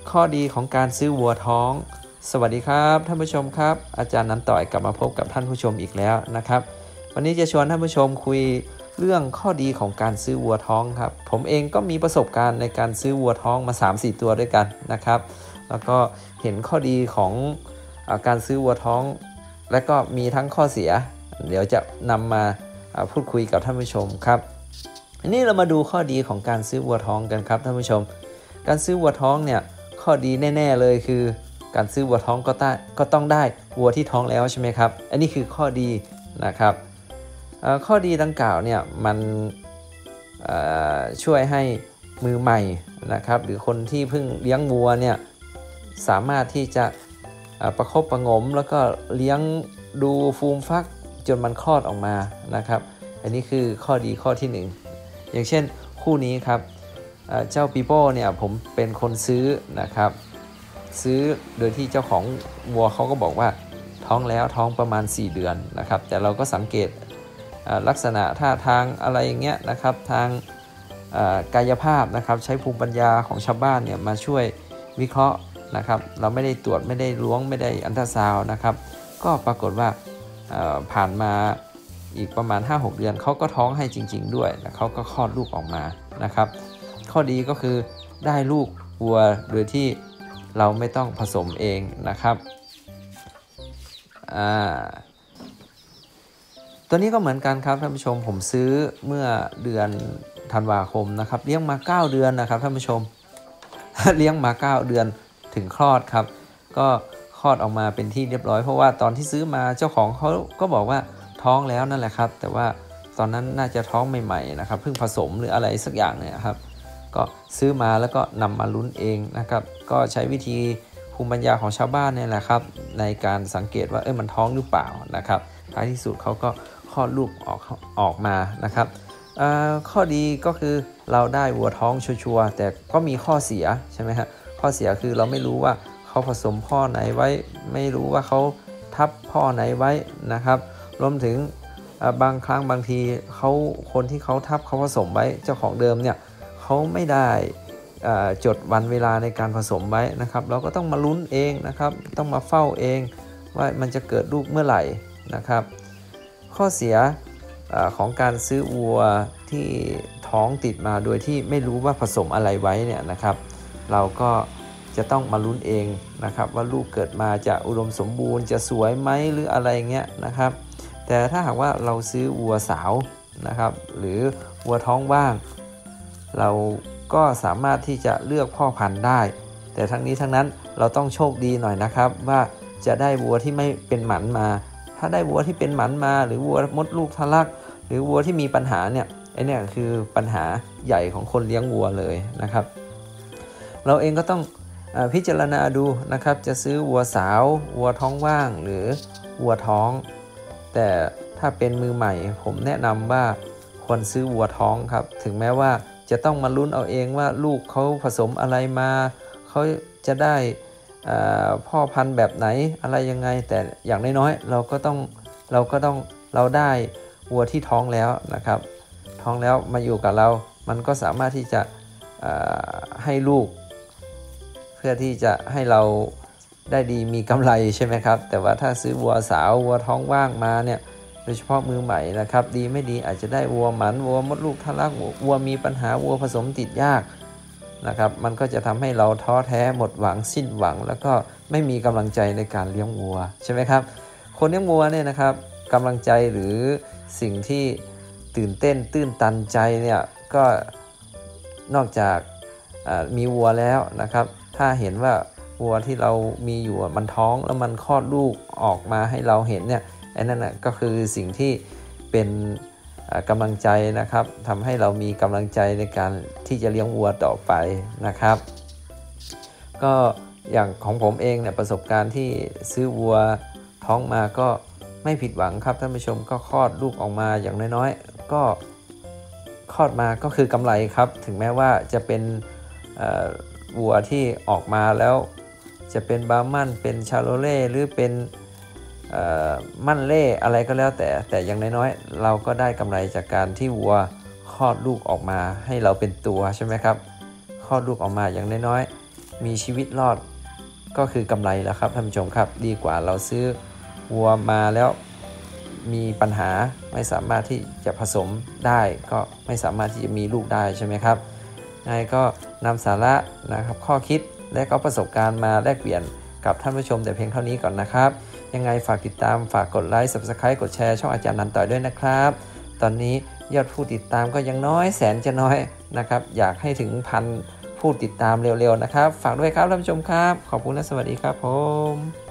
ข้อดีของการซื้อวัวท้องสวัสดีครับท่านผู้ชมครับอาจารย์นันต่อยกลับมาพบกับท่านผู้ชมอีกแล้วนะครับวันนี้จะชวนท่านผู้ชมคุยเรื่องข้อดีของการซื้อวัวท้องครับผมเองก็มีประสบการณ์ในการซื้อวัวท้องมา 3-4 ตัวด้วยกันนะครับแล้วก็เห็นข้อดีของการซื้อวัวท้องและก็มีทั้งข้อเสียเดี๋ยวจะนำมาพูดคุยกับท่านผู้ชมครับอันนี้เรามาดูข้อดีของการซื้อวัวท้องกันครับท่านผู้ชมการซื้อวัวท้องเนี่ยข้อดีแน่ๆเลยคือการซื้อวัวท้องก็ต้องได้วัวที่ท้องแล้วใช่ไหมครับอันนี้คือข้อดีนะครับข้อดีดังกล่าวเนี่ยมันช่วยให้มือใหม่นะครับหรือคนที่เพิ่งเลี้ยงวัวเนี่ยสามารถที่จะประคบประงมแล้วก็เลี้ยงดูฟูมฟักจนมันคลอดออกมานะครับอันนี้คือข้อดีข้อที่1อย่างเช่นคู่นี้ครับเจ้าปีโป้เนี่ยผมเป็นคนซื้อนะครับซื้อโดยที่เจ้าของวัวเขาก็บอกว่าท้องแล้วท้องประมาณ4 เดือนนะครับแต่เราก็สังเกตลักษณะท่าทางอะไรอย่างเงี้ยนะครับทางกายภาพนะครับใช้ภูมิปัญญาของชาวบ้านเนี่ยมาช่วยวิเคราะห์นะครับเราไม่ได้ตรวจไม่ได้ล้วงไม่ได้อัลตราซาวด์นะครับก็ปรากฏว่าผ่านมาอีกประมาณ 5-6 เดือนเขาก็ท้องให้จริงๆด้วยแล้วเขาก็คลอดลูกออกมานะครับข้อดีก็คือได้ลูกวัวโดยที่เราไม่ต้องผสมเองนะครับตัวนี้ก็เหมือนกันครับท่านผู้ชมผมซื้อเมื่อเดือนธันวาคมนะครับเลี้ยงมา9 เดือนนะครับท่านผู้ชม เลี้ยงมา9 เดือนถึงคลอดครับก็คลอดออกมาเป็นที่เรียบร้อยเพราะว่าตอนที่ซื้อมาเจ้าของเขาก็บอกว่าท้องแล้วนั่นแหละครับแต่ว่าตอนนั้นน่าจะท้องใหม่ๆนะครับเพิ่งผสมหรืออะไรสักอย่างเนี่ยครับก็ซื้อมาแล้วก็นำมาลุ้นเองนะครับก็ใช้วิธีภูมิปัญญาของชาวบ้านเนี่ยแหละครับในการสังเกตว่ามันท้องหรือเปล่านะครับท้ายที่สุดเขาก็คลอดลูกออกมานะครับข้อดีก็คือเราได้วัวท้องชัวร์แต่ก็มีข้อเสียใช่ไหมฮะข้อเสียคือเราไม่รู้ว่าเขาผสมพ่อไหนไว้ไม่รู้ว่าเขาทับพ่อไหนไว้นะครับรวมถึงบางครั้งบางทีคนที่เขาทับเขาผสมไว้เจ้าของเดิมเนี่ยเขาไม่ได้จดวันเวลาในการผสมไว้นะครับเราก็ต้องมาลุ้นเองนะครับต้องมาเฝ้าเองว่ามันจะเกิดลูกเมื่อไหร่นะครับข้อเสียของการซื้อวัวที่ท้องติดมาโดยที่ไม่รู้ว่าผสมอะไรไว้เนี่ยนะครับเราก็จะต้องมาลุ้นเองนะครับว่าลูกเกิดมาจะอุดมสมบูรณ์จะสวยไหมหรืออะไรเงี้ยนะครับแต่ถ้าหากว่าเราซื้อวัวสาวนะครับหรือวัวท้องว่างเราก็สามารถที่จะเลือกพ่อพันธุ์ได้แต่ทั้งนี้ทั้งนั้นเราต้องโชคดีหน่อยนะครับว่าจะได้วัวที่ไม่เป็นหมันมาถ้าได้วัวที่เป็นหมันมาหรือวัวมดลูกทะลักหรือวัวที่มีปัญหาเนี่ยเนี่ยคือปัญหาใหญ่ของคนเลี้ยงวัวเลยนะครับเราเองก็ต้องพิจารณาดูนะครับจะซื้อวัวสาววัวท้องว่างหรือวัวท้องแต่ถ้าเป็นมือใหม่ผมแนะนำว่าควรซื้อวัวท้องครับถึงแม้ว่าจะต้องมาลุ้นเอาเองว่าลูกเขาผสมอะไรมาเขาจะได้พ่อพันธุ์แบบไหนอะไรยังไงแต่อย่างน้อยๆเราได้วัวที่ท้องแล้วนะครับท้องแล้วมาอยู่กับเรามันก็สามารถที่จะให้ลูกเพื่อที่จะให้เราได้ดีมีกำไรใช่ไหมครับแต่ว่าถ้าซื้อวัวสาววัวท้องว่างมาเนี่ยโดยเฉพาะมือใหม่นะครับดีไม่ดีอาจจะได้วัวหมันวัวมดลูกทะลักวัวมีปัญหาวัวผสมติดยากนะครับมันก็จะทำให้เราท้อแท้หมดหวังสิ้นหวังแล้วก็ไม่มีกำลังใจในการเลี้ยงวัวใช่ไหมครับคนเลี้ยงวัวเนี่ยนะครับกำลังใจหรือสิ่งที่ตื่นเต้นตื้นตันใจเนี่ยก็นอกจากมีวัวแล้วนะครับถ้าเห็นว่าวัวที่เรามีอยู่มันท้องแล้วมันคลอดลูกออกมาให้เราเห็นเนี่ยไอ้นั่นนะก็คือสิ่งที่เป็นกำลังใจนะครับทำให้เรามีกำลังใจในการที่จะเลี้ยงวัวต่อไปนะครับก็อย่างของผมเองเนี่ยประสบการณ์ที่ซื้อวัวท้องมาก็ไม่ผิดหวังครับท่านผู้ชมก็คลอดลูกออกมาอย่างน้อยๆก็คลอดมาก็คือกำไรครับถึงแม้ว่าจะเป็นวัวที่ออกมาแล้วจะเป็นบาร์มันเป็นชาโลเล่หรือเป็นมั่นเล่อะไรก็แล้วแต่อย่างน้อยๆเราก็ได้กำไรจากการที่วัวคลอดลูกออกมาให้เราเป็นตัวใช่ไหมครับคลอดลูกออกมาอย่างน้อยๆมีชีวิตรอดก็คือกำไรแล้วครับท่านผู้ชมครับดีกว่าเราซื้อวัวมาแล้วมีปัญหาไม่สามารถที่จะผสมได้ก็ไม่สามารถที่จะมีลูกได้ใช่ไหมครับยังไงก็นำสาระนะครับข้อคิดและก็ประสบการณ์มาแลกเปลี่ยนกับท่านผู้ชมแต่เพียงเท่านี้ก่อนนะครับยังไงฝากติดตามฝากกดไลค์ Subscribe กดแชร์ช่องอาจารย์นันต่อด้วยนะครับตอนนี้ยอดผู้ติดตามก็ยังน้อยแสนจะน้อยนะครับอยากให้ถึง1,000ผู้ติดตามเร็วๆนะครับฝากด้วยครับท่านผู้ชมครับขอบคุณและสวัสดีครับผม